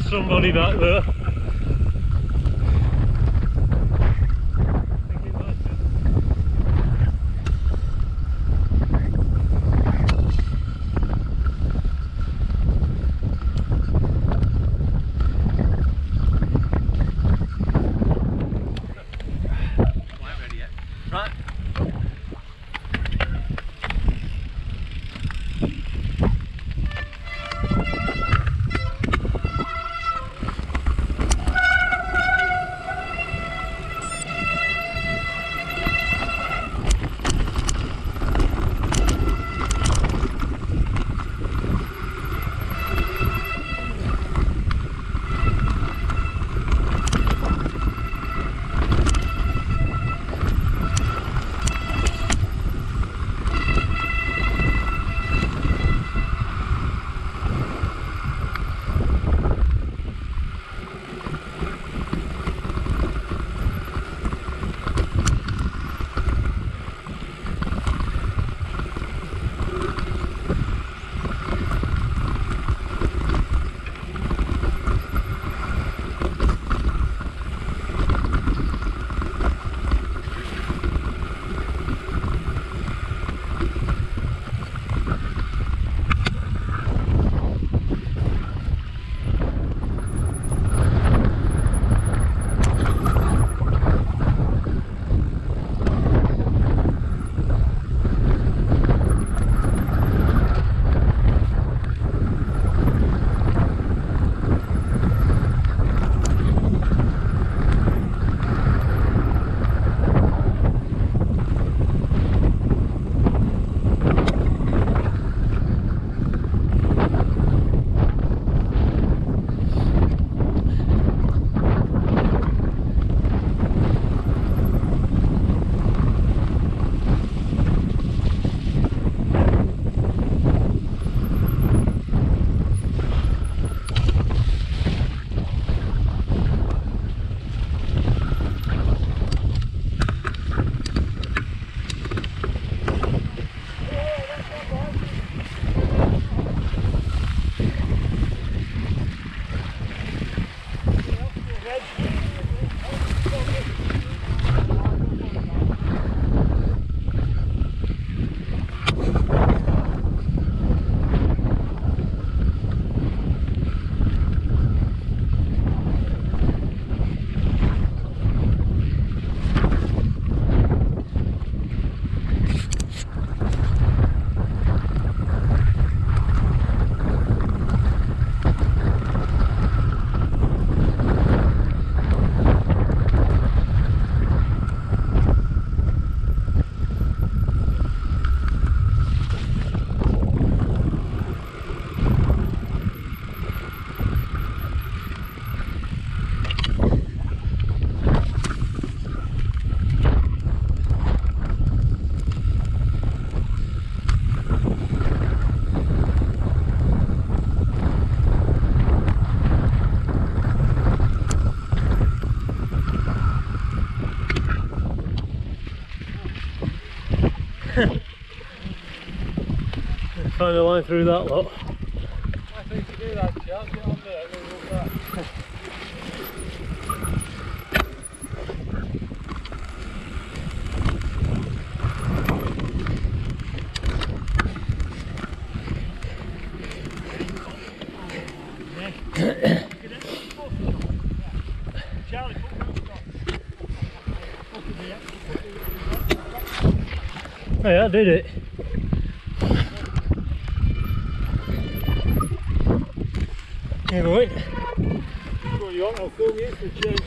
somebody back there. Right. Find a line through that lot. I think you do that, Charles. Get on there, we'll walk back. Oh yeah, I did it. Yeah, right. Well, you want, I'll film you for change.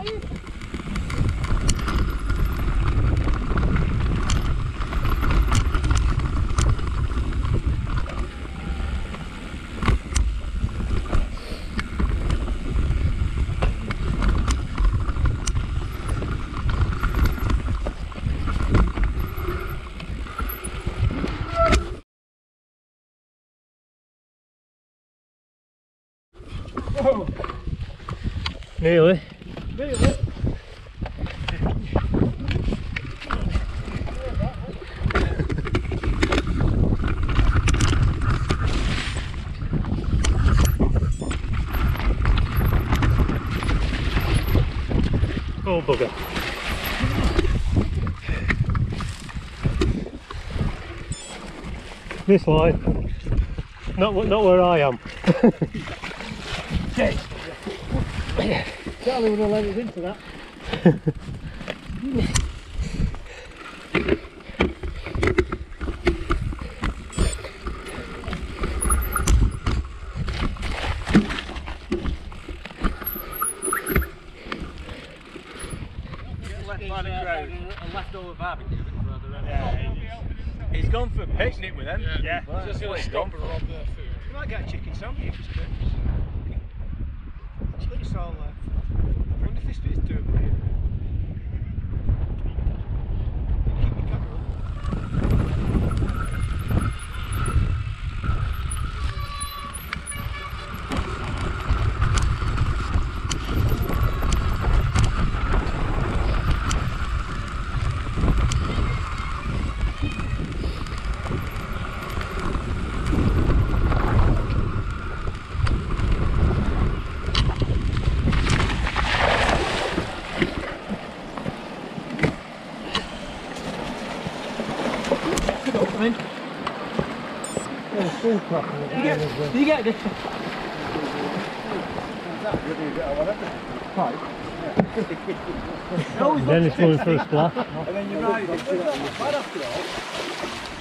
Whoa! Nearly. Nearly. Oh bugger. This line. Not where I am. Charlie would have let us into that. A leftover barbecue a bit further in. Yeah, He's gone for a picnic with them. yeah. That's what he's gone for. You might get a chicken sandwich if it's good. It's all I wonder if this bit's doable here. Keep your camera up. You get this. Then it's going for a splash. And then you ride it. It's not bad after all.